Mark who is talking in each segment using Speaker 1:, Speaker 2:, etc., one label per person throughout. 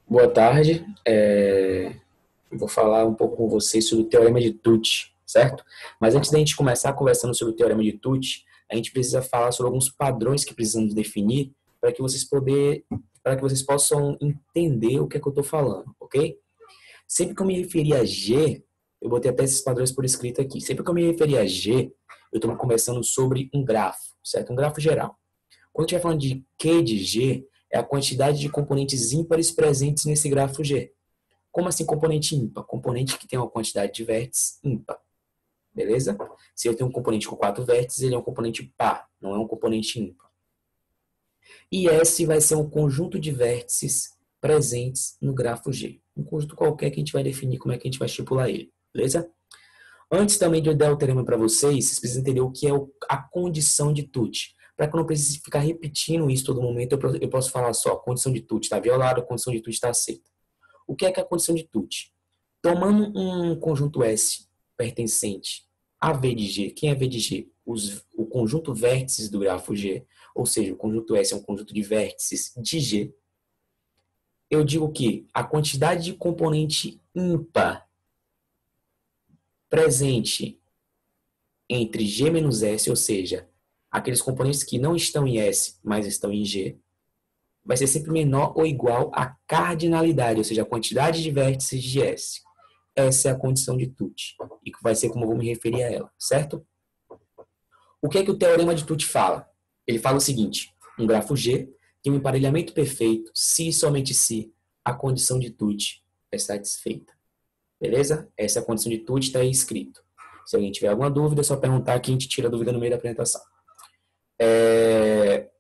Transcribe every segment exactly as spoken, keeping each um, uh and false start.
Speaker 1: Boa tarde. É, eu vou falar um pouco com vocês sobre o Teorema de Tucci, certo? Mas antes da gente começar conversando sobre o Teorema de Tucci, a gente precisa falar sobre alguns padrões que precisamos definir para que vocês poder, para que vocês possam entender o que é que eu estou falando, ok? Sempre que eu me referir a G, eu botei até esses padrões por escrito aqui. Sempre que eu me referir a G, eu estou conversando sobre um grafo, certo? Um grafo geral. Quando a gente vai falando de Q de G, é a quantidade de componentes ímpares presentes nesse grafo G. Como assim componente ímpar? Componente que tem uma quantidade de vértices ímpar, beleza? Se eu tenho um componente com quatro vértices, ele é um componente par, não é um componente ímpar. E S vai ser um conjunto de vértices presentes no grafo G. Um conjunto qualquer que a gente vai definir como é que a gente vai estipular ele, beleza? Antes também de eu dar o teorema para vocês, vocês precisam entender o que é a condição de Tucci. Para que eu não precise ficar repetindo isso todo momento, eu posso falar só, condição de Tucci está violada, condição de Tucci está aceita. O que é, que é a condição de Tucci? Tomando um conjunto S pertencente a V de G, quem é V de G? Os, o conjunto vértices do grafo G, ou seja, o conjunto S é um conjunto de vértices de G. Eu digo que a quantidade de componente ímpar presente entre G menos S, ou seja, aqueles componentes que não estão em S, mas estão em G, vai ser sempre menor ou igual à cardinalidade, ou seja, a quantidade de vértices de S. Essa é a condição de Tucci, e que vai ser como eu vou me referir a ela, certo? O que é que o teorema de Tucci fala? Ele fala o seguinte: um grafo G tem um emparelhamento perfeito se e somente se a condição de Tucci é satisfeita. Beleza? Essa é a condição de Tucci, está aí escrito. Se alguém tiver alguma dúvida, é só perguntar que a gente tira a dúvida no meio da apresentação. É...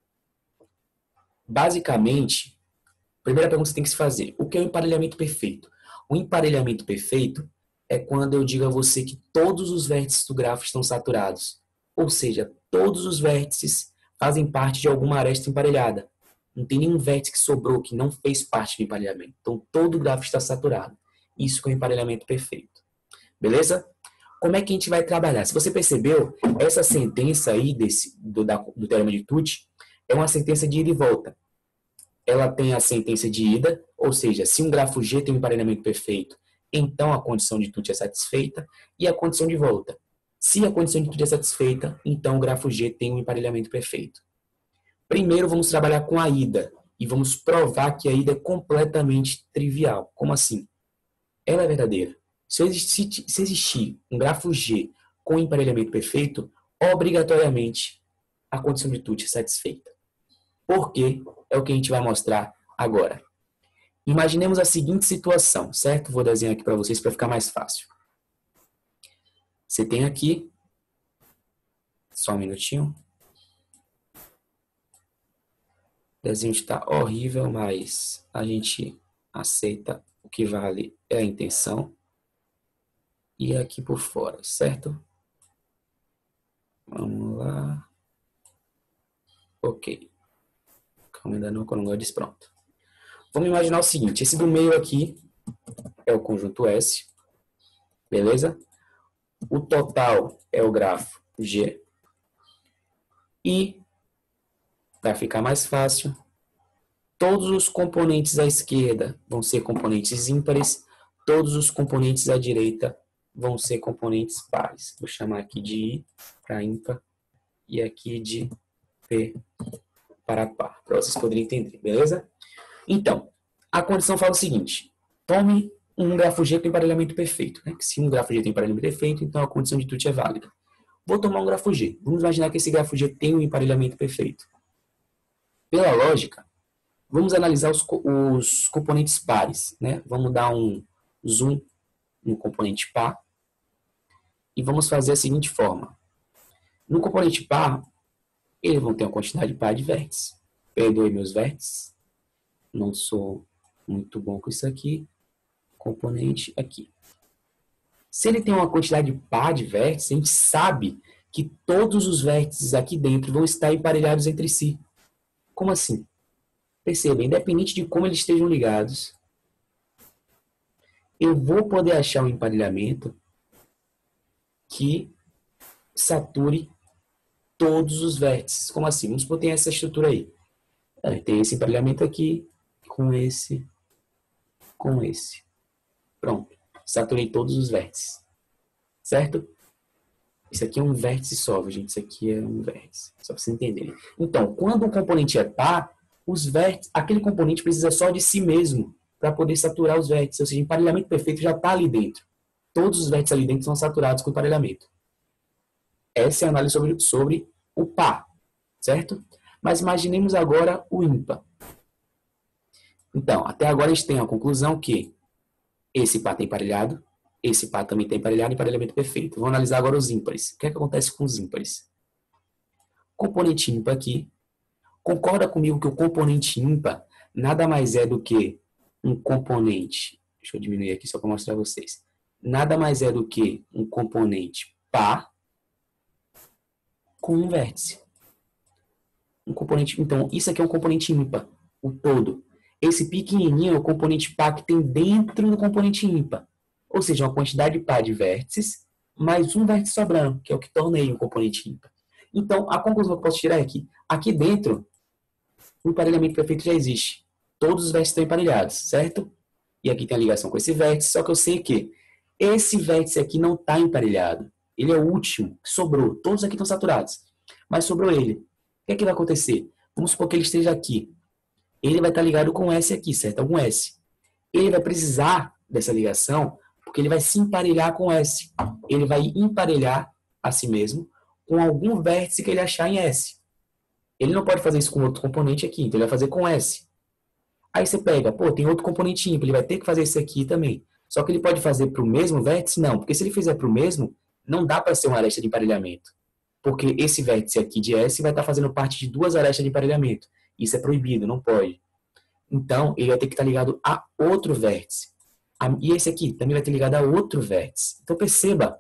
Speaker 1: Basicamente, a primeira pergunta que você tem que se fazer: o que é o emparelhamento perfeito? O emparelhamento perfeito é quando eu digo a você que todos os vértices do grafo estão saturados. Ou seja, todos os vértices fazem parte de alguma aresta emparelhada. Não tem nenhum vértice que sobrou que não fez parte do emparelhamento. Então, todo o grafo está saturado. Isso que é o emparelhamento perfeito. Beleza? Como é que a gente vai trabalhar? Se você percebeu, essa sentença aí desse, do, da, do teorema de Tucci é uma sentença de ida e volta. Ela tem a sentença de ida, ou seja, se um grafo G tem um emparelhamento perfeito, então a condição de Tucci é satisfeita, e a condição de volta. Se a condição de Tucci é satisfeita, então o grafo G tem um emparelhamento perfeito. Primeiro vamos trabalhar com a ida, e vamos provar que a ida é completamente trivial. Como assim? Ela é verdadeira. Se existir, se existir um grafo G com emparelhamento perfeito, obrigatoriamente a condição de Tucci é satisfeita. Por quê? É o que a gente vai mostrar agora. Imaginemos a seguinte situação, certo? Vou desenhar aqui para vocês para ficar mais fácil. Você tem aqui, só um minutinho. O desenho está horrível, mas a gente aceita. O que vale é a intenção. E aqui por fora, certo? Vamos lá. Ok. Calma, ainda não, que eu não gosto pronto. Vamos imaginar o seguinte, esse do meio aqui é o conjunto S, beleza? O total é o grafo G. E, para ficar mais fácil, todos os componentes à esquerda vão ser componentes ímpares, todos os componentes à direita vão ser componentes pares. Vou chamar aqui de I para ímpar e aqui de P para par, para vocês poderem entender, beleza? Então, a condição fala o seguinte: tome um grafo G com emparelhamento perfeito. Né? Se um grafo G tem emparelhamento perfeito, então a condição de Tucci é válida. Vou tomar um grafo G. Vamos imaginar que esse grafo G tem um emparelhamento perfeito. Pela lógica, vamos analisar os, os componentes pares. Né? Vamos dar um zoom no componente par e vamos fazer a seguinte forma. No componente par, eles vão ter uma quantidade par de vértices. Perdoe meus vértices. Não sou muito bom com isso aqui. Componente aqui. Se ele tem uma quantidade par de vértices, a gente sabe que todos os vértices aqui dentro vão estar emparelhados entre si. Como assim? Perceba, independente de como eles estejam ligados, eu vou poder achar um emparelhamento que sature todos os vértices. Como assim? Vamos supor que tem essa estrutura aí. Tem esse emparelhamento aqui com esse com esse. Pronto. Saturei todos os vértices. Certo? Isso aqui é um vértice só, gente. Isso aqui é um vértice. Só para vocês entenderem. Então, quando um componente é par, os vértices, aquele componente precisa só de si mesmo para poder saturar os vértices. Ou seja, o emparelhamento perfeito já está ali dentro. Todos os vértices ali dentro são saturados com emparelhamento. Essa é a análise sobre, sobre o par. Certo? Mas imaginemos agora o ímpar. Então, até agora a gente tem a conclusão que esse par está emparelhado, esse par também está emparelhado, emparelhamento perfeito. Vamos analisar agora os ímpares. O que é que acontece com os ímpares? Componente ímpar aqui. Concorda comigo que o componente ímpar nada mais é do que um componente... Deixa eu diminuir aqui só para mostrar a vocês. Nada mais é do que um componente par com um vértice. Um componente, então, isso aqui é um componente ímpar, o todo. Esse pequenininho é o componente par que tem dentro do componente ímpar. Ou seja, uma quantidade par de vértices, mais um vértice sobrando, que é o que torna ele um componente ímpar. Então, a conclusão que eu posso tirar é que, aqui dentro, o emparelhamento perfeito já existe. Todos os vértices estão emparelhados, certo? E aqui tem a ligação com esse vértice, só que eu sei que esse vértice aqui não está emparelhado. Ele é o último que sobrou. Todos aqui estão saturados. Mas sobrou ele. O que é que vai acontecer? Vamos supor que ele esteja aqui. Ele vai estar ligado com S aqui, certo? Algum S. Ele vai precisar dessa ligação porque ele vai se emparelhar com S. Ele vai emparelhar a si mesmo com algum vértice que ele achar em S. Ele não pode fazer isso com outro componente aqui, então ele vai fazer com S. Aí você pega, pô, tem outro componente ímpar, ele vai ter que fazer isso aqui também. Só que ele pode fazer para o mesmo vértice? Não, porque se ele fizer para o mesmo, não dá para ser uma aresta de emparelhamento. Porque esse vértice aqui de S vai estar fazendo parte de duas arestas de emparelhamento. Isso é proibido, não pode. Então, ele vai ter que estar ligado a outro vértice. E esse aqui também vai ter ligado a outro vértice. Então, perceba,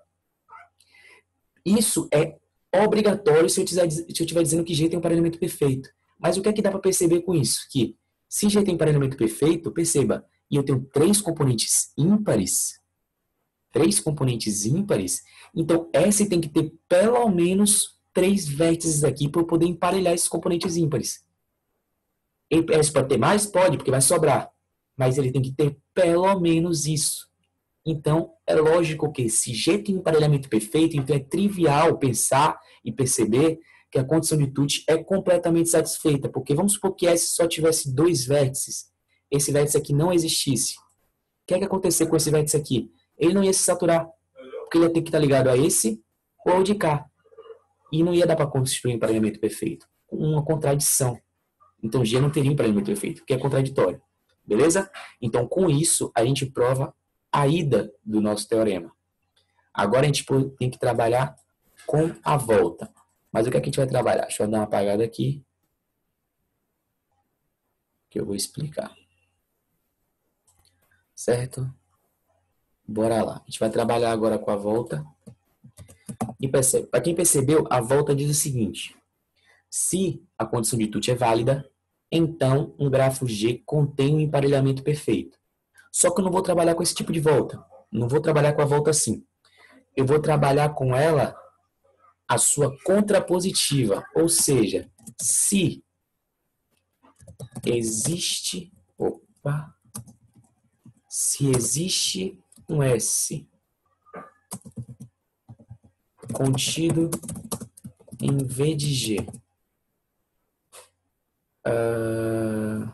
Speaker 1: isso é obrigatório se eu estiver dizendo que G tem um emparelhamento perfeito. Mas o que é que dá para perceber com isso? Que se G tem emparelhamento perfeito, perceba, e eu tenho três componentes ímpares, três componentes ímpares, então S tem que ter pelo menos três vértices aqui para eu poder emparelhar esses componentes ímpares. S pode ter mais? Pode, porque vai sobrar. Mas ele tem que ter pelo menos isso. Então, é lógico que se G tem emparelhamento perfeito, então é trivial pensar e perceber que a condição de Tutt é completamente satisfeita. Porque vamos supor que S só tivesse dois vértices. Esse vértice aqui não existisse. O que é que acontecer com esse vértice aqui? Ele não ia se saturar. Porque ele ia ter que estar ligado a esse ou ao de cá. E não ia dar para construir um emparelhamento perfeito. Uma contradição. Então, G não teria um emparelhamento perfeito, que é contraditório. Beleza? Então, com isso, a gente prova a ida do nosso teorema. Agora, a gente tem que trabalhar com a volta. Mas o que, é que a gente vai trabalhar? Deixa eu dar uma apagada aqui. Que eu vou explicar. Certo? Bora lá. A gente vai trabalhar agora com a volta. E percebe. Para quem percebeu, a volta diz o seguinte. Se a condição de Tutt é válida, então um grafo G contém um emparelhamento perfeito. Só que eu não vou trabalhar com esse tipo de volta. Não vou trabalhar com a volta assim. Eu vou trabalhar com ela a sua contrapositiva. Ou seja, se existe... Opa! Se existe um S contido em V de G... Uh,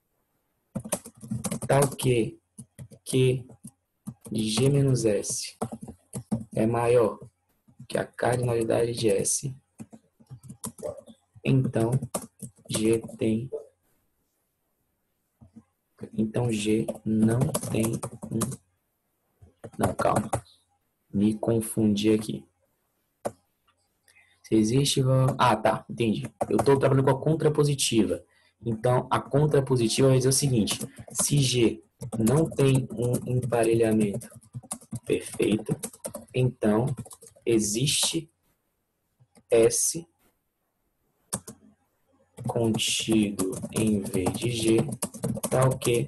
Speaker 1: tal que Q de G menos S é maior que a cardinalidade de S, então G tem então G não tem um não, calma, me confundi aqui. Se existe... Ah, tá, entendi. Eu estou trabalhando com a contrapositiva. Então, a contrapositiva vai dizer o seguinte. Se G não tem um emparelhamento perfeito, então existe S contido em V de G, tal que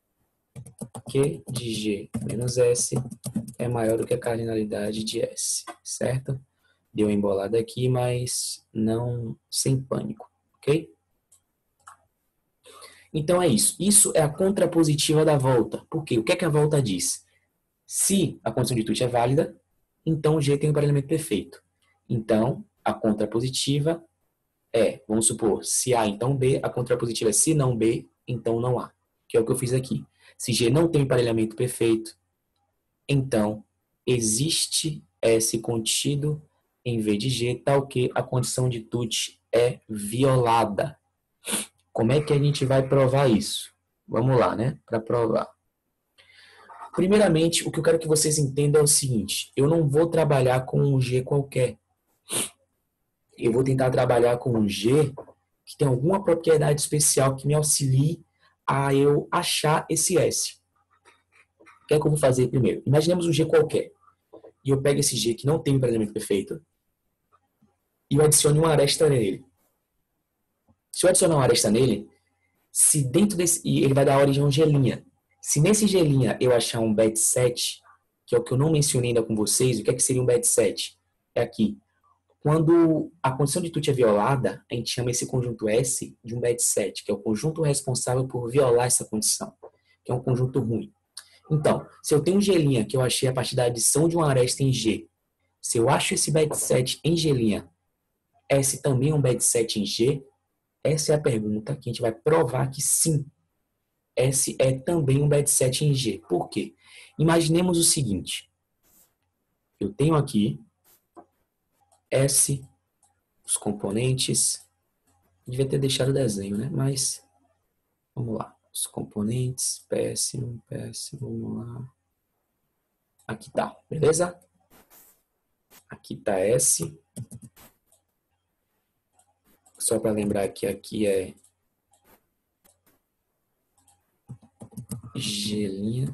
Speaker 1: Q de G menos S é maior do que a cardinalidade de S, certo? Deu uma embolada aqui, mas não sem pânico, ok? Então é isso. Isso é a contrapositiva da volta. Por quê? O que é que a volta diz? Se a condição de Tucci é válida, então G tem um emparelhamento perfeito. Então, a contrapositiva é, vamos supor, se A, então B. A contrapositiva é se não B, então não A. Que é o que eu fiz aqui. Se G não tem emparelhamento perfeito, então existe S contido em V de G, tal que a condição de Tucci é violada. Como é que a gente vai provar isso? Vamos lá, né? Para provar. Primeiramente, o que eu quero que vocês entendam é o seguinte. Eu não vou trabalhar com um G qualquer. Eu vou tentar trabalhar com um G que tem alguma propriedade especial que me auxilie a eu achar esse S. O que é que eu vou fazer primeiro? Imaginemos um G qualquer. E eu pego esse G que não tem emparelhamento perfeito e eu adiciono uma aresta nele. Se eu adicionar uma aresta nele, se dentro desse, e ele vai dar origem a um G'. Se nesse G' eu achar um bet set, que é o que eu não mencionei ainda com vocês, o que é que seria um bet set? É aqui. Quando a condição de Tucci é violada, a gente chama esse conjunto S de um bet set, que é o conjunto responsável por violar essa condição, que é um conjunto ruim. Então, se eu tenho um G' que eu achei a partir da adição de uma aresta em G, se eu acho esse bet set em G', S também é um bet set em G, essa é a pergunta que a gente vai provar que sim, S é também um bet set em G. Por quê? Imaginemos o seguinte. Eu tenho aqui S, os componentes. Devia ter deixado o desenho, né? Mas, vamos lá. Os componentes, péssimo, péssimo, vamos lá. Aqui tá, beleza? Aqui tá S. Só para lembrar que aqui é G'.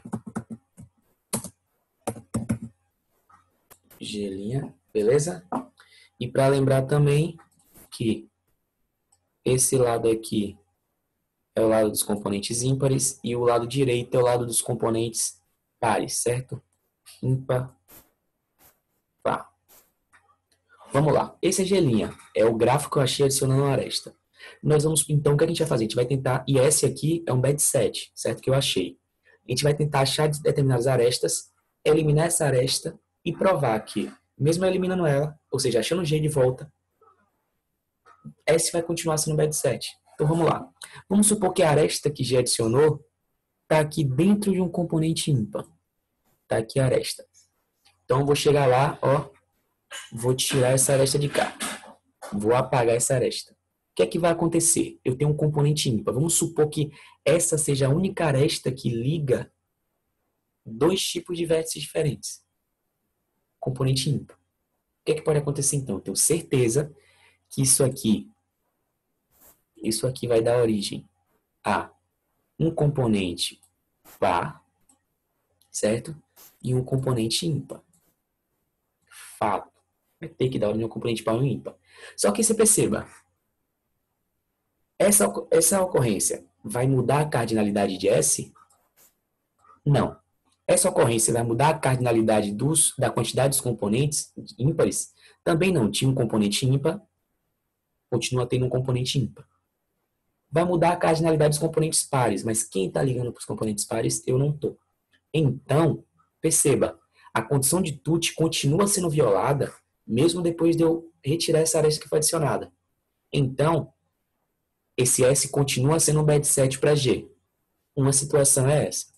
Speaker 1: G', beleza? E para lembrar também que esse lado aqui é o lado dos componentes ímpares e o lado direito é o lado dos componentes pares, certo? Ímpar, par. Vamos lá. Esse é G', é o gráfico que eu achei adicionando uma aresta. Nós vamos, então, o que a gente vai fazer? A gente vai tentar, e esse aqui é um bet set, certo? Que eu achei. A gente vai tentar achar determinadas arestas, eliminar essa aresta e provar que, mesmo eliminando ela, ou seja, achando o G de volta, S vai continuar sendo bet set. Então, vamos lá. Vamos supor que a aresta que G adicionou está aqui dentro de um componente ímpar. Está aqui a aresta. Então, eu vou chegar lá, ó, vou tirar essa aresta de cá. Vou apagar essa aresta. O que é que vai acontecer? Eu tenho um componente ímpar. Vamos supor que essa seja a única aresta que liga dois tipos de vértices diferentes. Componente ímpar. O que é que pode acontecer então? Eu tenho certeza que isso aqui, isso aqui vai dar origem a um componente par, certo? E um componente ímpar. Fato. Vai ter que dar origem a um componente par e um ímpar. Só que você perceba, essa, essa ocorrência vai mudar a cardinalidade de S? Não. Essa ocorrência vai mudar a cardinalidade dos, da quantidade dos componentes ímpares? Também não. Tinha um componente ímpar, continua tendo um componente ímpar. Vai mudar a cardinalidade dos componentes pares, mas quem está ligando para os componentes pares? Eu não estou. Então, perceba, a condição de Tucci continua sendo violada, mesmo depois de eu retirar essa aresta que foi adicionada. Então, esse S continua sendo um bet set para G. Uma situação é essa.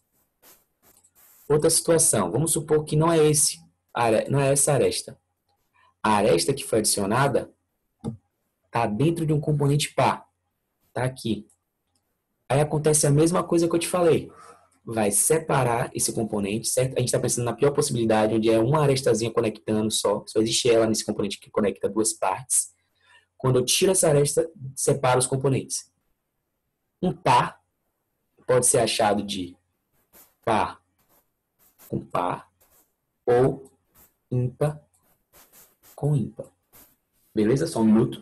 Speaker 1: Outra situação, vamos supor que não é esse, não é essa aresta. A aresta que foi adicionada está dentro de um componente par. Está aqui. Aí acontece a mesma coisa que eu te falei. Vai separar esse componente, certo? A gente está pensando na pior possibilidade, onde é uma arestazinha conectando só. Só existe ela nesse componente que conecta duas partes. Quando eu tiro essa aresta, separa os componentes. Um par pode ser achado de par com par ou ímpar com ímpar. Beleza? Só um minuto.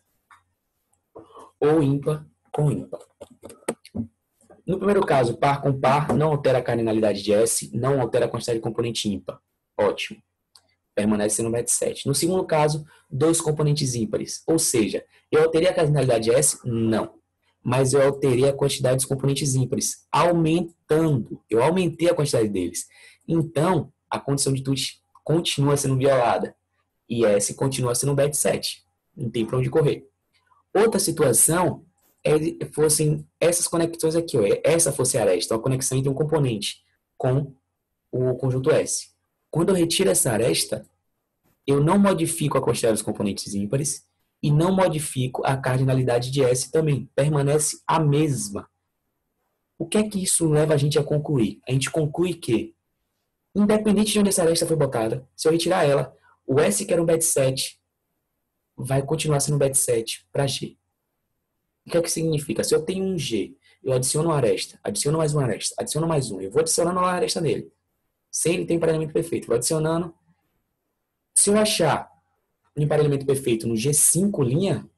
Speaker 1: Ou ímpar com ímpar. No primeiro caso, par com par não altera a cardinalidade de S, não altera a quantidade de componente ímpar. Ótimo. Permanece sendo bet set. No segundo caso, dois componentes ímpares. Ou seja, eu alterei a cardinalidade de S? Não. mas eu alterei a quantidade dos componentes ímpares, aumentando. Eu aumentei a quantidade deles. Então, a condição de Turing continua sendo violada. E S continua sendo um bet sete. Não tem para onde correr. Outra situação é fossem essas conexões aqui. Ó, essa fosse a aresta, a conexão entre um componente com o conjunto S. Quando eu retiro essa aresta, eu não modifico a quantidade dos componentes ímpares e não modifico a cardinalidade de S também. Permanece a mesma. O que é que isso leva a gente a concluir? A gente conclui que, independente de onde essa aresta foi botada, se eu retirar ela, o S, que era um bet sete, vai continuar sendo um bet sete para G. O que é que significa? Se eu tenho um G, eu adiciono uma aresta, adiciono mais uma aresta, adiciono mais um, eu vou adicionando uma aresta nele. Se ele tem emparelhamento perfeito, vou adicionando. Se eu achar um emparelhamento perfeito no G cinco linha,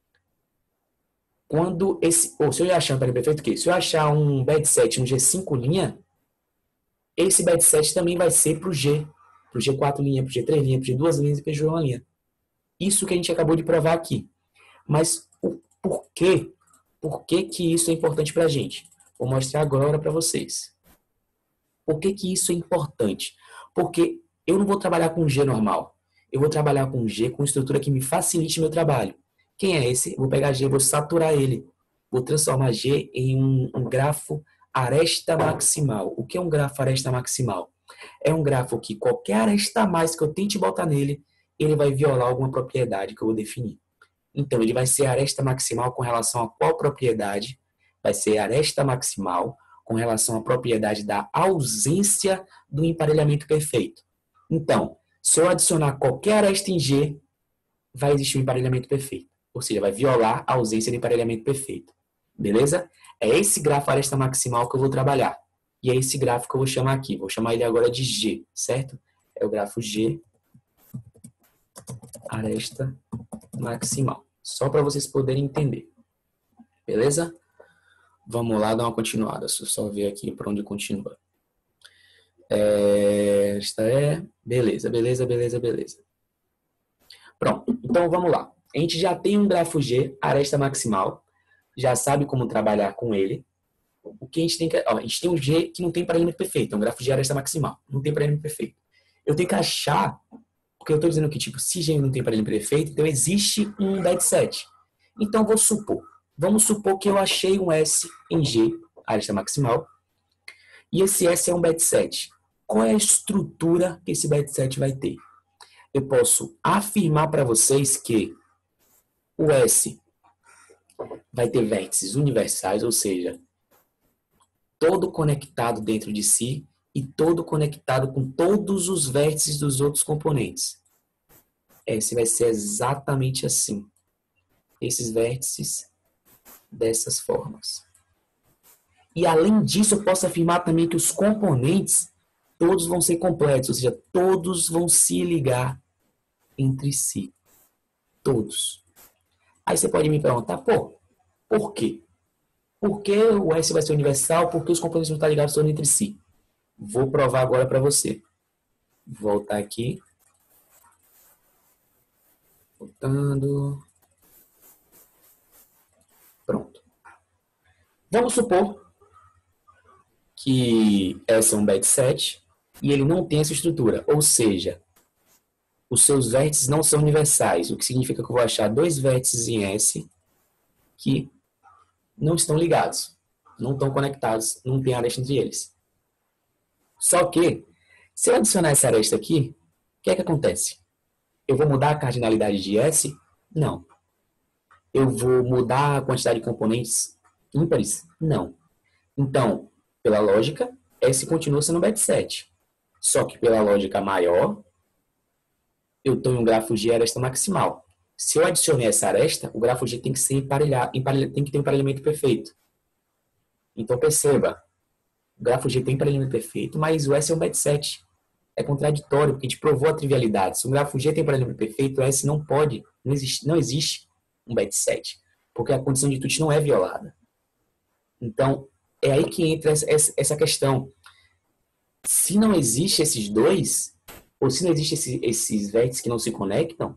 Speaker 1: quando esse, ou se eu achar um emparelhamento perfeito, o quê? Se eu achar um bet sete no G cinco linha, esse bet sete também vai ser para o G, para o G quatro linha, para o G três linha, para o G duas linhas e para o G uma linha. Isso que a gente acabou de provar aqui. Mas o porquê? Por que que isso é importante para a gente? Vou mostrar agora para vocês. Por que que isso é importante? Porque eu não vou trabalhar com G normal. Eu vou trabalhar com G com estrutura que me facilite meu trabalho. Quem é esse? Eu vou pegar G, vou saturar ele. Vou transformar G em um, um grafo aresta maximal. O que é um grafo aresta maximal? É um grafo que qualquer aresta a mais que eu tente botar nele, ele vai violar alguma propriedade que eu vou definir. Então, ele vai ser aresta maximal com relação a qual propriedade? Vai ser aresta maximal com relação à propriedade da ausência do emparelhamento perfeito. Então, se eu adicionar qualquer aresta em G, vai existir um emparelhamento perfeito. Ou seja, vai violar a ausência de emparelhamento perfeito. Beleza? É esse grafo aresta maximal que eu vou trabalhar. E é esse grafo que eu vou chamar aqui. Vou chamar ele agora de G, certo? É o grafo G aresta maximal. Só para vocês poderem entender. Beleza? Vamos lá dar uma continuada. Deixa eu só ver aqui para onde continua. É, esta é... Beleza, beleza, beleza, beleza. Pronto. Então vamos lá. A gente já tem um grafo G, aresta maximal. Já sabe como trabalhar com ele. O que a gente tem que... Ó, a gente tem um G que não tem paralelo perfeito. É um grafo G aresta maximal. Não tem paralelo perfeito. Eu tenho que achar... Porque eu estou dizendo que, tipo, se G não tem paralelo perfeito, então existe um bet sete. Então, vou supor. Vamos supor que eu achei um S em G, aresta maximal, e esse S é um bet sete. Qual é a estrutura que esse bet sete vai ter? Eu posso afirmar para vocês que o S vai ter vértices universais, ou seja, todo conectado dentro de si e todo conectado com todos os vértices dos outros componentes. S vai ser exatamente assim. Esses vértices dessas formas. E além disso, eu posso afirmar também que os componentes todos vão ser completos, ou seja, todos vão se ligar entre si. Todos. Aí você pode me perguntar, pô, por quê? Por que o S vai ser universal? Por que os componentes não estão ligados todos entre si? Vou provar agora para você. Vou voltar aqui. Voltando. Pronto. Vamos supor que S é um bet sete e ele não tem essa estrutura. Ou seja, os seus vértices não são universais. O que significa que eu vou achar dois vértices em S que não estão ligados. Não estão conectados. Não tem aresta entre eles. Só que, se eu adicionar essa aresta aqui, o que é que acontece? Eu vou mudar a cardinalidade de S? Não. Eu vou mudar a quantidade de componentes ímpares? Não. Então, pela lógica, S continua sendo bet sete. Só que pela lógica maior, eu estou em um grafo G aresta maximal. Se eu adicionei essa aresta, o grafo G tem que ser emparelhado, tem que ter um emparelhamento perfeito. Então perceba, o grafo G tem emparelhamento perfeito, mas o S é um bet sete. É contraditório, porque a gente provou a trivialidade. Se o grafo G tem emparelhamento perfeito, o S não pode, não existe, não existe um bet sete, porque a condição de Turing não é violada. Então, é aí que entra essa questão. Se não existe esses dois, ou se não existe esse, esses vértices que não se conectam,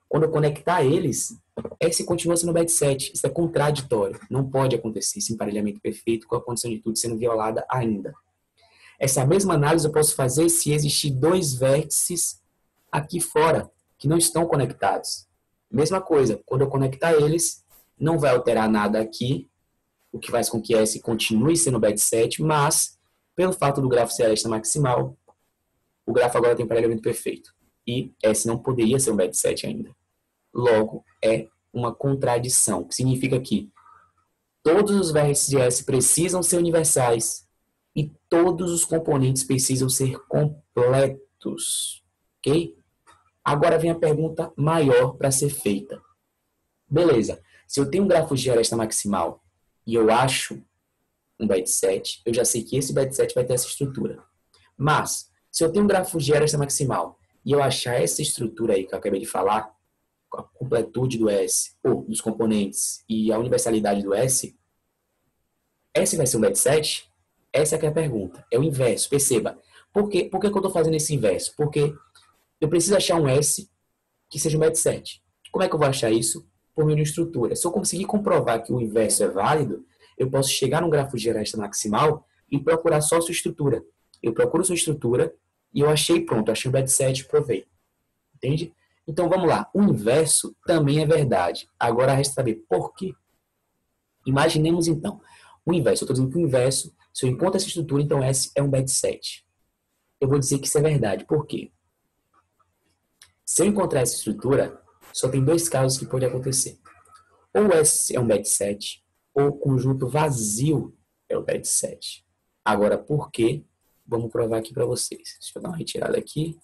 Speaker 1: Quando eu conectar eles, S continua sendo bete sete. Isso é contraditório. Não pode acontecer esse emparelhamento perfeito com a condição de tudo sendo violada ainda. Essa mesma análise eu posso fazer se existir dois vértices aqui fora que não estão conectados. Mesma coisa, quando eu conectar eles, não vai alterar nada aqui, o que faz com que S continue sendo bete sete, mas, pelo fato do grafo ser aresta maximal, o grafo agora tem emparelhamento perfeito. E S não poderia ser um bete sete ainda. Logo, é uma contradição, que significa que todos os vértices de S precisam ser universais e todos os componentes precisam ser completos. Ok? Agora vem a pergunta maior para ser feita. Beleza, se eu tenho um grafo de aresta maximal e eu acho um bete sete, eu já sei que esse bete sete vai ter essa estrutura. Mas, se eu tenho um grafo de aresta maximal e eu achar essa estrutura aí que eu acabei de falar, a completude do S, ou dos componentes, e a universalidade do S, S vai ser um bete sete? Essa é a pergunta. É o inverso, perceba. Por, quê? Por que, que eu estou fazendo esse inverso? Porque eu preciso achar um S que seja um bete sete. Como é que eu vou achar isso? Por meio de estrutura. Se eu conseguir comprovar que o inverso é válido, eu posso chegar num grafo de aresta maximal e procurar só sua estrutura. Eu procuro sua estrutura e eu achei, pronto, achei um bete sete, provei. Entende? Então, vamos lá. O inverso também é verdade. Agora, resta saber por quê. Imaginemos, então, o inverso. Eu estou dizendo que o inverso, se eu encontro essa estrutura, então S é um bete sete. Eu vou dizer que isso é verdade. Por quê? Se eu encontrar essa estrutura, só tem dois casos que podem acontecer. Ou S é um bete sete, ou o conjunto vazio é o bete sete. Agora, por quê? Vamos provar aqui para vocês. Deixa eu dar uma retirada aqui.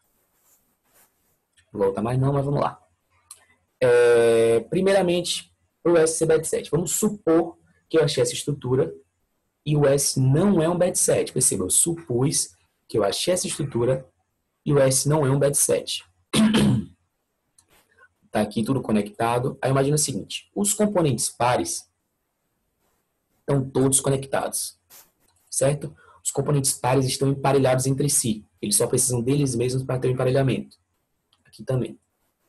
Speaker 1: Não volta mais não, mas vamos lá. É, primeiramente, o S ser bete sete. Vamos supor que eu achei essa estrutura e o S não é um bete sete. Perceba, eu supus que eu achei essa estrutura e o S não é um bete sete. Tá aqui tudo conectado. Aí imagina o seguinte, os componentes pares estão todos conectados, certo? Os componentes pares estão emparelhados entre si. Eles só precisam deles mesmos para ter o emparelhamento. Aqui também.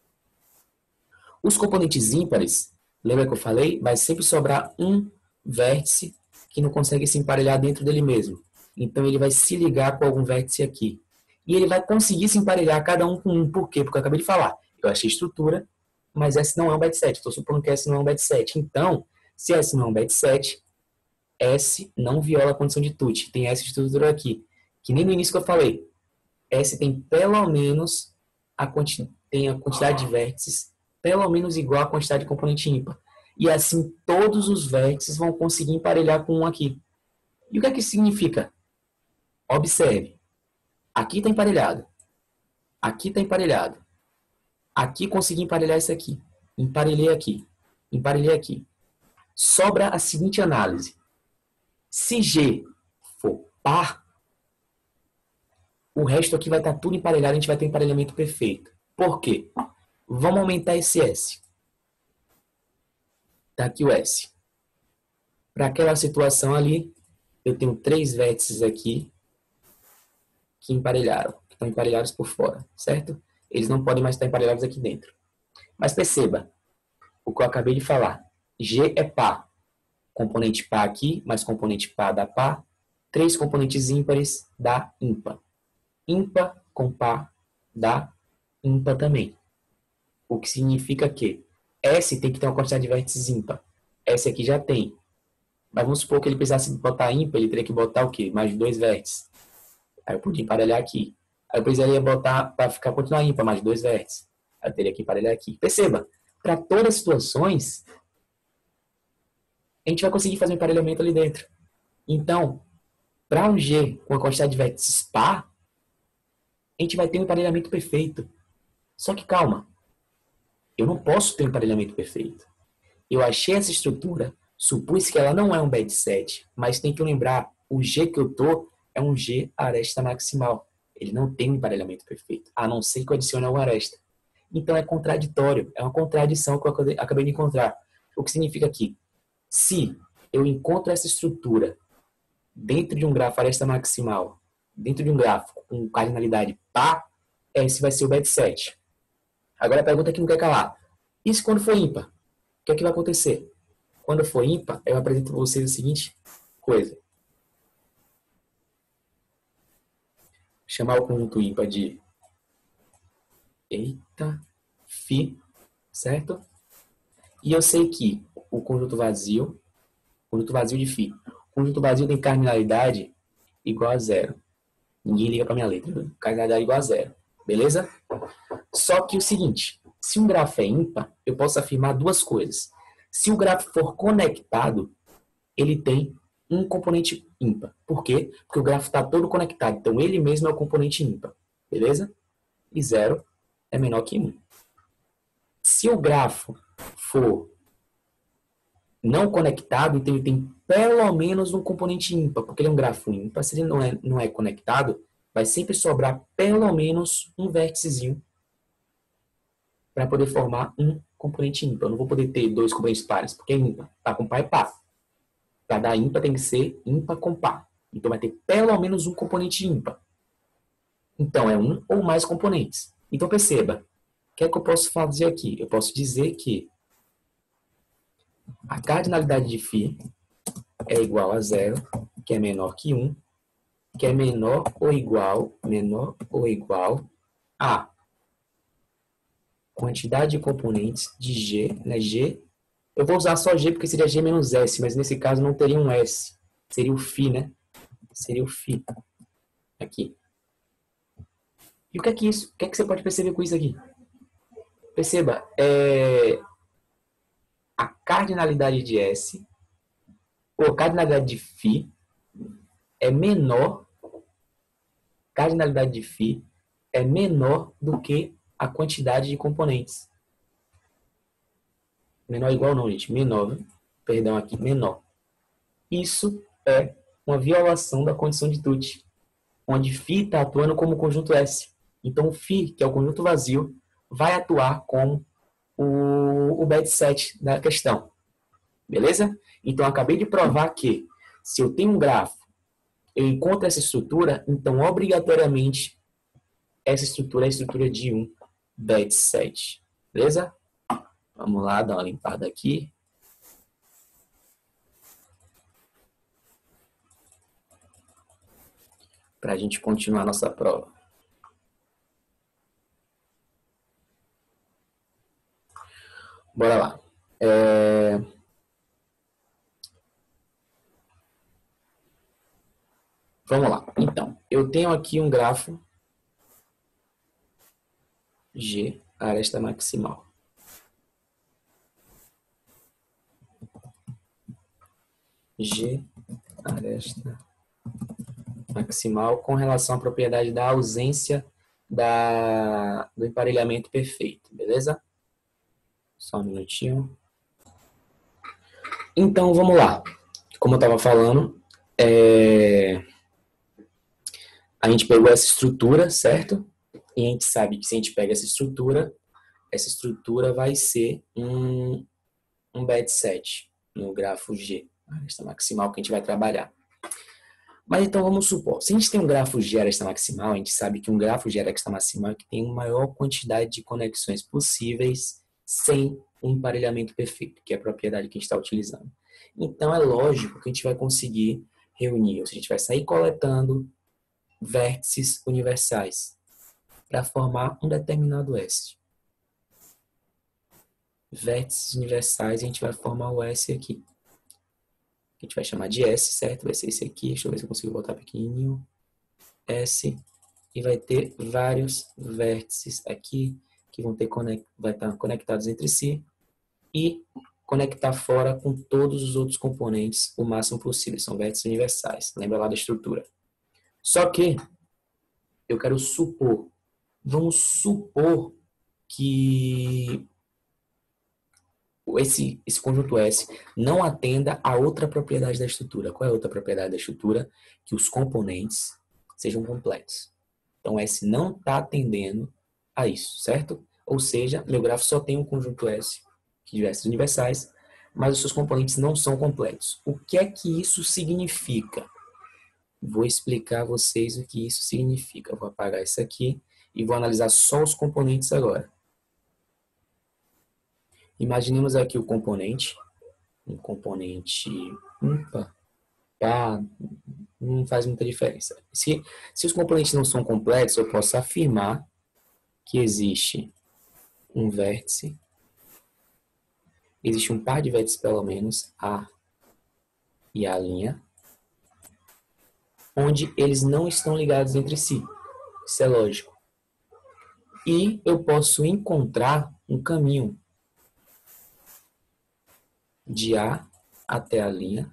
Speaker 1: Os componentes ímpares, lembra que eu falei? Vai sempre sobrar um vértice que não consegue se emparelhar dentro dele mesmo. Então ele vai se ligar com algum vértice aqui. E ele vai conseguir se emparelhar cada um com um. Por quê? Porque eu acabei de falar. Eu achei estrutura, mas S não é um bete sete. Estou supondo que S não é um bete sete. Então, se S não é um bete sete, S não viola a condição de Tutti. Tem essa estrutura aqui. Que nem no início que eu falei. S tem pelo menos a, quanti tem a quantidade de vértices pelo menos igual à quantidade de componente ímpar. E assim todos os vértices vão conseguir emparelhar com um aqui. E o que é que isso significa? Observe. Aqui está emparelhado. Aqui está emparelhado. Aqui consegui emparelhar isso aqui. Emparelhei aqui. Emparelhei aqui. Sobra a seguinte análise. Se G for par, o resto aqui vai estar tudo emparelhado, a gente vai ter um emparelhamento perfeito. Por quê? Vamos aumentar esse S. Está aqui o S. Para aquela situação ali, eu tenho três vértices aqui que emparelharam, que estão emparelhados por fora, certo? Eles não podem mais estar emparelhados aqui dentro. Mas perceba o que eu acabei de falar. G é par. Componente par aqui, mais componente par dá par. Três componentes ímpares dá ímpar. Ímpar com par dá ímpar também. O que significa que S tem que ter uma quantidade de vértices ímpar. S aqui já tem. Mas vamos supor que ele precisasse botar ímpar, ele teria que botar o quê? Mais dois vértices. Aí eu podia emparelhar aqui. Aí eu precisaria botar para ficar continuar ímpar, mais dois vértices. Aí eu teria que emparelhar aqui. Perceba, para todas as situações, a gente vai conseguir fazer um emparelhamento ali dentro. Então, para um G com a quantidade de vértices par, a gente vai ter um emparelhamento perfeito. Só que calma. Eu não posso ter um emparelhamento perfeito. Eu achei essa estrutura, supus que ela não é um bete sete, mas tem que lembrar, o G que eu tô é um G aresta maximal. Ele não tem um emparelhamento perfeito, a não ser que eu adicione uma aresta. Então é contraditório, é uma contradição que eu acabei de encontrar. O que significa que, se eu encontro essa estrutura dentro de um grafo aresta maximal, dentro de um grafo com cardinalidade par, esse vai ser o bete sete. Agora a pergunta que não quer calar. E se quando for ímpar? O que é que vai acontecer? Quando for ímpar, eu apresento para vocês a seguinte coisa. Chamar o conjunto ímpar de eita, Φ, certo? E eu sei que o conjunto vazio, conjunto vazio de Φ, o conjunto vazio tem cardinalidade igual a zero. Ninguém liga para minha letra, viu? Cardinalidade igual a zero, beleza? Só que o seguinte, se um grafo é ímpar, eu posso afirmar duas coisas. Se o grafo for conectado, ele tem um componente ímpar. Por quê? Porque o grafo está todo conectado, então ele mesmo é o componente ímpar, beleza? E zero é menor que um. Se o grafo for não conectado, então ele tem pelo menos um componente ímpar, porque ele é um grafo ímpar. Se ele não é, não é conectado, vai sempre sobrar pelo menos um vérticezinho para poder formar um componente ímpar. Eu não vou poder ter dois componentes pares, porque é ímpar. Par com par é par. Para dar ímpar tem que ser ímpar com par. Então vai ter pelo menos um componente ímpar. Então é um ou mais componentes. Então perceba, o que é que eu posso fazer aqui? Eu posso dizer que a cardinalidade de Φ é igual a zero, que é menor que um, que é menor ou igual, menor ou igual a quantidade de componentes de G, né? G, eu vou usar só G porque seria G menos S, mas nesse caso não teria um S, seria o Φ, né? Seria o Φ aqui. E o que é que isso? O que é que você pode perceber com isso aqui? Perceba, é a cardinalidade de S, ou a cardinalidade de Φ é menor, cardinalidade de Φ é menor do que a quantidade de componentes. Menor igual não, gente. Menor, viu? Perdão aqui, menor. Isso é uma violação da condição de Tutti, onde Φ está atuando como conjunto S. Então, o Φ, que é o conjunto vazio, vai atuar como o, o bed set da questão. Beleza? Então, eu acabei de provar que se eu tenho um grafo, eu encontro essa estrutura, então, obrigatoriamente, essa estrutura é a estrutura de um bed set. Beleza? Vamos lá, dar uma limpada aqui. Para a gente continuar a nossa prova. Bora lá. É... Vamos lá. Então, eu tenho aqui um grafo G, aresta maximal. G, aresta maximal com relação à propriedade da ausência da, do emparelhamento perfeito, beleza? Só um minutinho. Então, vamos lá. Como eu estava falando, é... a gente pegou essa estrutura, certo? E a gente sabe que se a gente pega essa estrutura, essa estrutura vai ser um, um bed set no grafo G, aresta maximal que a gente vai trabalhar. Mas então vamos supor, se a gente tem um grafo G aresta maximal, a gente sabe que um grafo G aresta maximal é que tem uma maior quantidade de conexões possíveis sem um emparelhamento perfeito, que é a propriedade que a gente está utilizando. Então é lógico que a gente vai conseguir reunir, ou seja, a gente vai sair coletando vértices universais para formar um determinado S. Vértices universais, a gente vai formar o S aqui. A gente vai chamar de S, certo? Vai ser esse aqui. Deixa eu ver se eu consigo botar pequenininho. S. E vai ter vários vértices aqui que vão ter conect... vai estar conectados entre si e conectar fora com todos os outros componentes o máximo possível. São vértices universais. Lembra lá da estrutura. Só que eu quero supor. Vamos supor que Esse, esse conjunto S não atenda a outra propriedade da estrutura. Qual é a outra propriedade da estrutura? Que os componentes sejam completos. Então, S não está atendendo a isso, certo? Ou seja, meu grafo só tem um conjunto S, que diversos universais, mas os seus componentes não são completos. O que é que isso significa? Vou explicar a vocês o que isso significa. Eu vou apagar isso aqui e vou analisar só os componentes agora. Imaginemos aqui o componente, um componente ímpar, par, não faz muita diferença. Se, se os componentes não são complexos, eu posso afirmar que existe um vértice, existe um par de vértices pelo menos, A e A', onde eles não estão ligados entre si. Isso é lógico. E eu posso encontrar um caminho de A até a linha,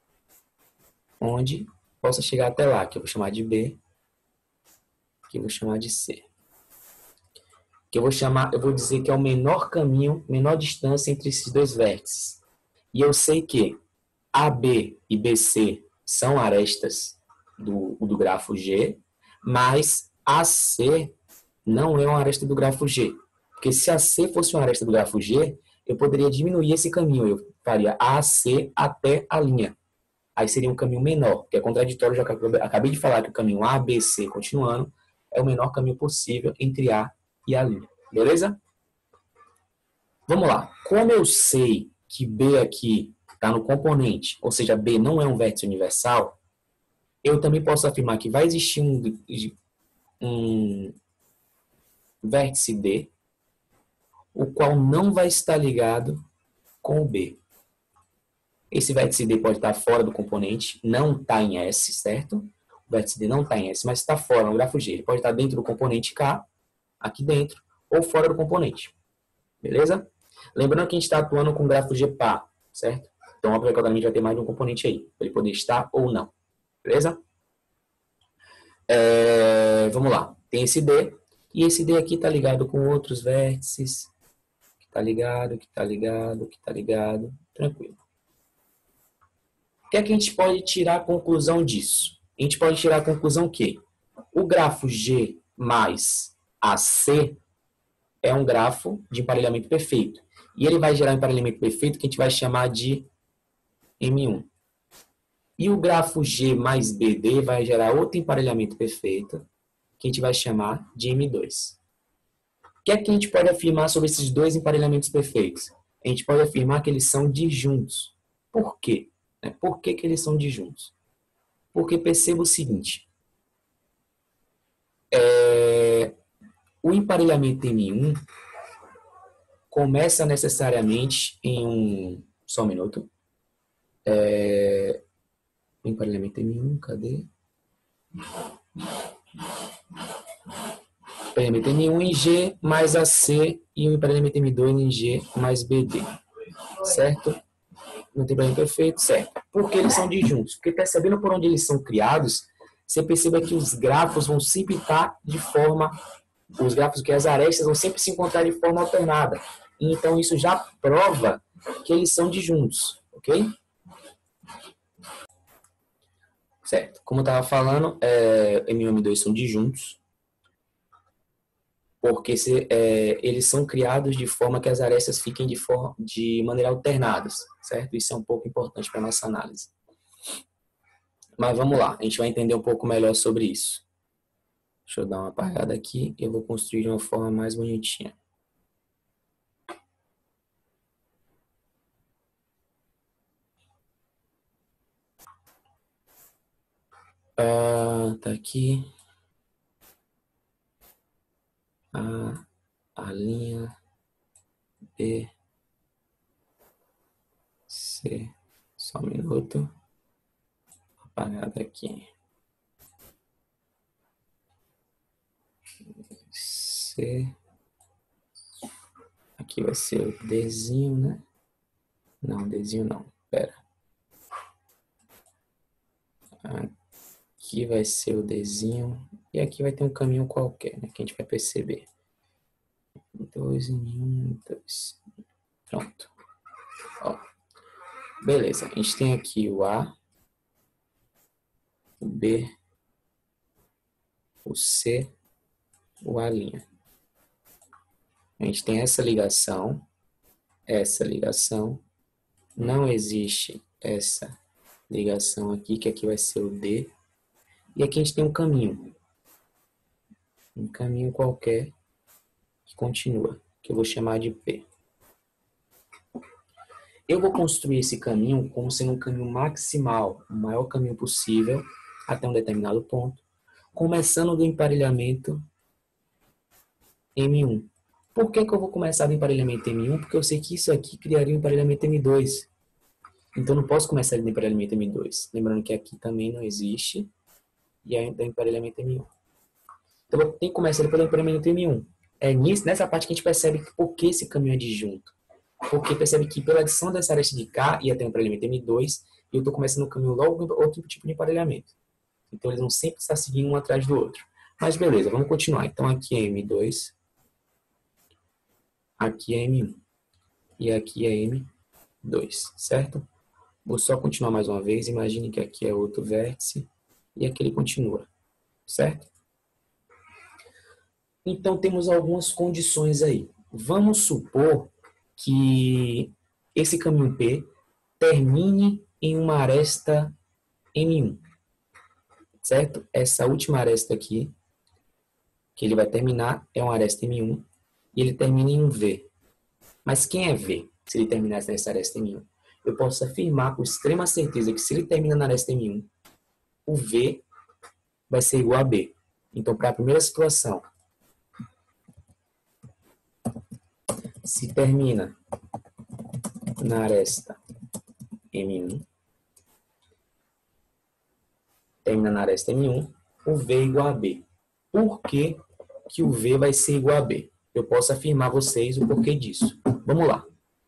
Speaker 1: onde possa chegar até lá, que eu vou chamar de B, que eu vou chamar de C. Que eu vou chamar, eu vou dizer que é o menor caminho, menor distância entre esses dois vértices. E eu sei que A B e B C são arestas do, do grafo G, mas A C não é uma aresta do grafo G. Porque se A C fosse uma aresta do grafo G, eu poderia diminuir esse caminho. Eu faria A C até a linha. Aí seria um caminho menor, que é contraditório. Já acabei de falar que o caminho A, B, C, continuando, é o menor caminho possível entre A e a linha. Beleza? Vamos lá. Como eu sei que B aqui está no componente, ou seja, B não é um vértice universal, eu também posso afirmar que vai existir um, um vértice D, o qual não vai estar ligado com o B. Esse vértice D pode estar fora do componente, não está em S, certo? O vértice D não está em S, mas está fora no grafo G. Ele pode estar dentro do componente K, aqui dentro, ou fora do componente. Beleza? Lembrando que a gente está atuando com o grafo G par, certo? Então, obrigatoriamente, vai ter mais de um componente aí, para ele poder estar ou não. Beleza? É, vamos lá. Tem esse D, e esse D aqui está ligado com outros vértices, que está ligado, que está ligado, que está ligado. Tranquilo. O que é que a gente pode tirar a conclusão disso? A gente pode tirar a conclusão que o grafo G mais A C é um grafo de emparelhamento perfeito. E ele vai gerar um emparelhamento perfeito que a gente vai chamar de M um. E o grafo G mais B D vai gerar outro emparelhamento perfeito que a gente vai chamar de M dois. O que é que a gente pode afirmar sobre esses dois emparelhamentos perfeitos? A gente pode afirmar que eles são disjuntos. Por quê? Por que que eles são disjuntos? Porque perceba o seguinte. É, o emparelhamento M um começa necessariamente em um... Só um minuto. É, o emparelhamento M um, cadê? O emparelhamento M um em G mais A C e o emparelhamento M dois em G mais B D. Certo? Não tem emparelhamento perfeito, certo. Por que eles são disjuntos? Porque percebendo por onde eles são criados, você perceba que os grafos vão sempre estar de forma... Os grafos que as arestas vão sempre se encontrar de forma alternada. Então, isso já prova que eles são disjuntos, ok? Certo. Como eu estava falando, é, M um e M dois são disjuntos, porque se, é, eles são criados de forma que as arestas fiquem de, forma, de maneira alternadas, certo? Isso é um pouco importante para a nossa análise. Mas vamos lá, a gente vai entender um pouco melhor sobre isso. Deixa eu dar uma apagada aqui e eu vou construir de uma forma mais bonitinha. Ah, tá aqui. A, a linha B, C, só um minuto. Apagada aqui. C. Aqui vai ser o Dzinho, né? Não, Dzinho não. Pera. Aqui vai ser o Dzinho. E aqui vai ter um caminho qualquer, né? Que a gente vai perceber. Dois em um, dois. Pronto. Ó. Beleza. A gente tem aqui o A, o B, o C, o A'. A gente tem essa ligação, essa ligação. Não existe essa ligação aqui, que aqui vai ser o D. E aqui a gente tem um caminho. Um caminho qualquer que continua, que eu vou chamar de P. Eu vou construir esse caminho como sendo um caminho maximal, o maior caminho possível, até um determinado ponto, começando do emparelhamento M um. Por que que eu vou começar do emparelhamento M um? Porque eu sei que isso aqui criaria um emparelhamento M dois. Então, não posso começar do emparelhamento M dois. Lembrando que aqui também não existe, e é do emparelhamento M um. Então, eu tenho que começar pelo emparelhamento M um. É nisso, nessa parte que a gente percebe por que esse caminho é disjunto. Porque percebe que pela adição dessa aresta de cá ia ter um emparelhamento M dois, e eu estou começando o caminho logo em outro tipo de emparelhamento. Então, eles vão sempre estar seguindo um atrás do outro. Mas beleza, vamos continuar. Então, aqui é M dois, aqui é M um, e aqui é M dois, certo? Vou só continuar mais uma vez. Imagine que aqui é outro vértice, e aqui ele continua, certo? Então, temos algumas condições aí. Vamos supor que esse caminho P termine em uma aresta M um, certo? Essa última aresta aqui, que ele vai terminar, é uma aresta M um, e ele termina em um V. Mas quem é V, se ele terminasse nessa aresta M um? Eu posso afirmar com extrema certeza que se ele termina na aresta M um, o V vai ser igual a B. Então, para a primeira situação, se termina na aresta M um, termina na aresta M um, o V é igual a B. Por que que o V vai ser igual a B? Eu posso afirmar a vocês o porquê disso. Vamos lá.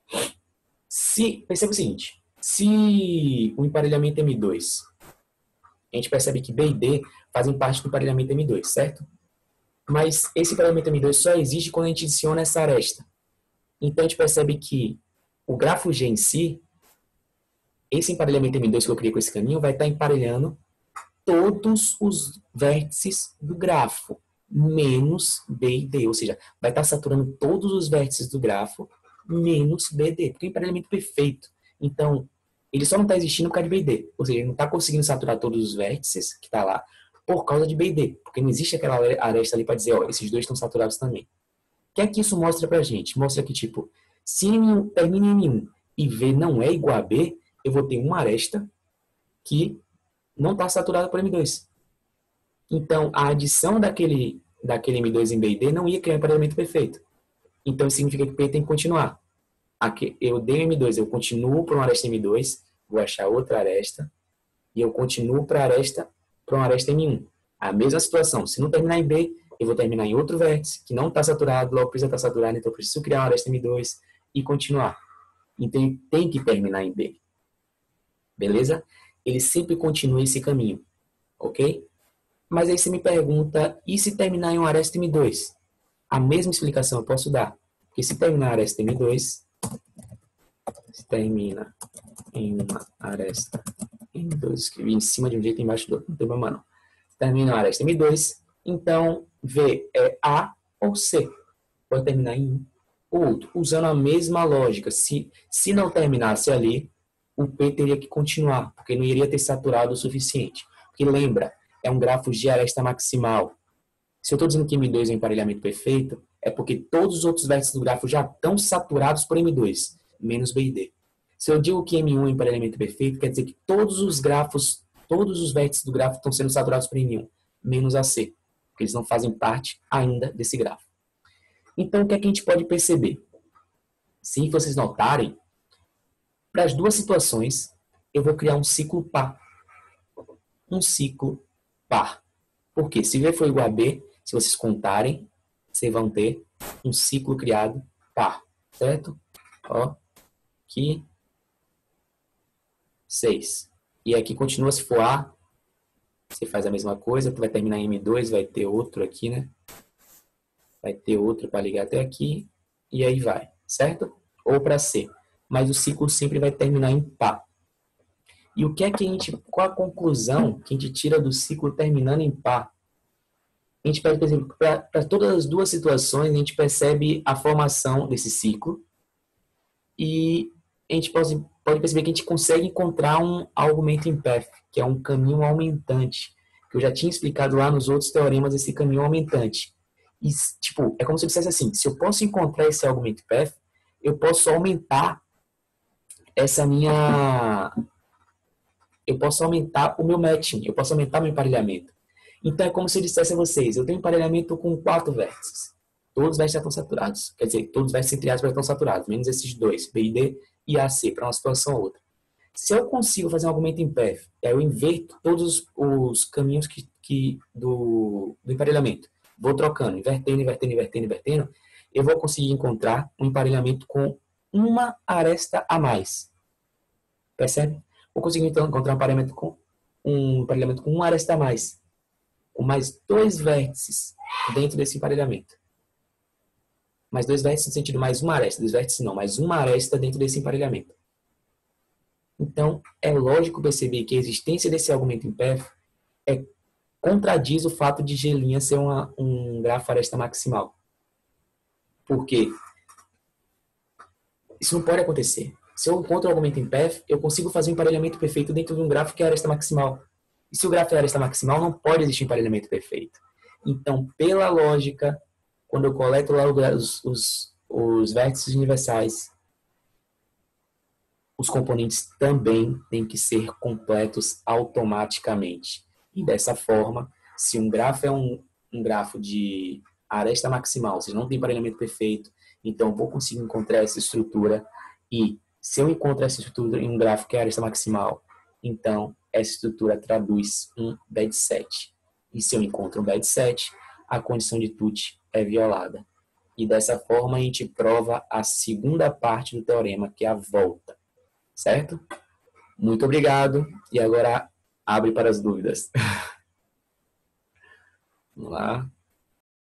Speaker 1: Se, perceba o seguinte, se o emparelhamento M dois, a gente percebe que B e D fazem parte do emparelhamento M dois, certo? Mas esse emparelhamento M dois só existe quando a gente adiciona essa aresta. Então, a gente percebe que o grafo G em si, esse emparelhamento M dois que eu criei com esse caminho, vai estar emparelhando todos os vértices do grafo, menos B e D. Ou seja, vai estar saturando todos os vértices do grafo, menos B e D, porque é um emparelhamento perfeito. Então, ele só não está existindo por causa de B e D. Ou seja, ele não está conseguindo saturar todos os vértices que está lá por causa de B e D. Porque não existe aquela aresta ali para dizer, ó, esses dois estão saturados também. O que é que isso mostra pra gente? Mostra que, tipo, se M um termina em M um e V não é igual a B, eu vou ter uma aresta que não está saturada por M dois. Então, a adição daquele, daquele M dois em B e D não ia criar um emparelhamento perfeito. Então, isso significa que P tem que continuar. Aqui, eu dei M dois, eu continuo para uma aresta M dois, vou achar outra aresta, e eu continuo para a aresta, para uma aresta M um. A mesma situação, se não terminar em B, eu vou terminar em outro vértice, que não está saturado, logo precisa estar saturado, então eu preciso criar uma aresta M dois e continuar. Então, ele tem que terminar em B. Beleza? Ele sempre continua esse caminho, ok? Mas aí você me pergunta, e se terminar em uma aresta M dois? A mesma explicação eu posso dar. Porque se terminar a aresta M dois, se termina em uma aresta M dois, escrevi em cima de um jeito e embaixo do outro, não tem problema não. Se termina a aresta M dois, então V é A ou C. Pode terminar em um ou outro, usando a mesma lógica. Se, se não terminasse ali, o P teria que continuar, porque não iria ter saturado o suficiente. Porque lembra, é um grafo de aresta maximal. Se eu estou dizendo que M dois é um emparelhamento perfeito, é porque todos os outros vértices do grafo já estão saturados por M dois, menos B e D. Se eu digo que M um é um emparelhamento perfeito, quer dizer que todos os grafos, todos os vértices do grafo estão sendo saturados por M um, menos A C, porque eles não fazem parte ainda desse grafo. Então, o que é que a gente pode perceber? Se vocês notarem, para as duas situações, eu vou criar um ciclo par. Um ciclo par. Por quê? Se V for igual a B, se vocês contarem, vocês vão ter um ciclo criado par, certo? Ó, aqui, seis. E aqui continua, se for A, você faz a mesma coisa, vai terminar em M dois, vai ter outro aqui, né? Vai ter outro para ligar até aqui, e aí vai, certo? Ou para C. Mas o ciclo sempre vai terminar em par. E o que é que a gente, qual a conclusão que a gente tira do ciclo terminando em par? A gente pede, por exemplo, para todas as duas situações, a gente percebe a formação desse ciclo e a gente pode, pode perceber que a gente consegue encontrar um augmenting path, que é um caminho aumentante, que eu já tinha explicado lá nos outros teoremas esse caminho aumentante. E, tipo, é como se eu dissesse assim, se eu posso encontrar esse augmenting path, eu posso aumentar essa minha... Eu posso aumentar o meu matching, eu posso aumentar meu emparelhamento. Então, é como se eu dissesse a vocês, eu tenho emparelhamento com quatro vértices. Todos os vértices já estão saturados. Quer dizer, todos os vértices entre aspas já estão saturados, menos esses dois, B e D e A C, para uma situação ou outra. Se eu consigo fazer um argumento em path, aí eu inverto todos os caminhos que, que do, do emparelhamento. Vou trocando, invertendo, invertendo, invertendo, invertendo. Eu vou conseguir encontrar um emparelhamento com uma aresta a mais. Percebe? Vou conseguir então encontrar um emparelhamento com um emparelhamento com uma aresta a mais. Com mais dois vértices dentro desse emparelhamento. Mais dois vértices no sentido mais uma aresta. Dois vértices não, mais uma aresta dentro desse emparelhamento. Então, é lógico perceber que a existência desse argumento em path é, contradiz o fato de G' ser uma, um grafo aresta maximal. Por quê? Isso não pode acontecer. Se eu encontro um argumento em path, eu consigo fazer um emparelhamento perfeito dentro de um grafo que é aresta maximal. E se o grafo é aresta maximal, não pode existir um emparelhamento perfeito. Então, pela lógica, quando eu coleto lá os, os, os vértices universais, os componentes também têm que ser completos automaticamente. E dessa forma, se um grafo é um, um grafo de aresta maximal, ou seja, não tem emparelhamento perfeito, então eu vou conseguir encontrar essa estrutura. E se eu encontro essa estrutura em um grafo que é aresta maximal, então essa estrutura traduz um bad set. E se eu encontro um bad set, a condição de Tutt é violada. E dessa forma a gente prova a segunda parte do teorema, que é a volta. Certo? Muito obrigado. E agora abre para as dúvidas. Vamos lá.